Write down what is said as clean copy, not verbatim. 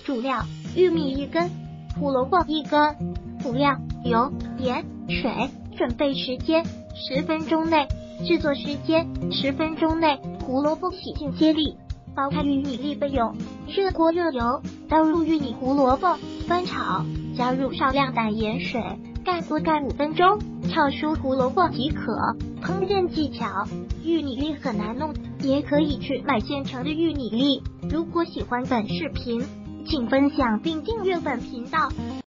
主料：玉米1根，胡萝卜1根。辅料：油、盐、水。准备时间10分钟内，制作时间10分钟内。胡萝卜洗净切粒，剥开玉米粒备用。热锅热油，倒入玉米、胡萝卜，翻炒，加入少量胆盐水，盖锅盖5分钟，炒熟胡萝卜即可。烹饪技巧：玉米粒很难弄，也可以去买现成的玉米粒。如果喜欢本视频，请分享并订阅本频道。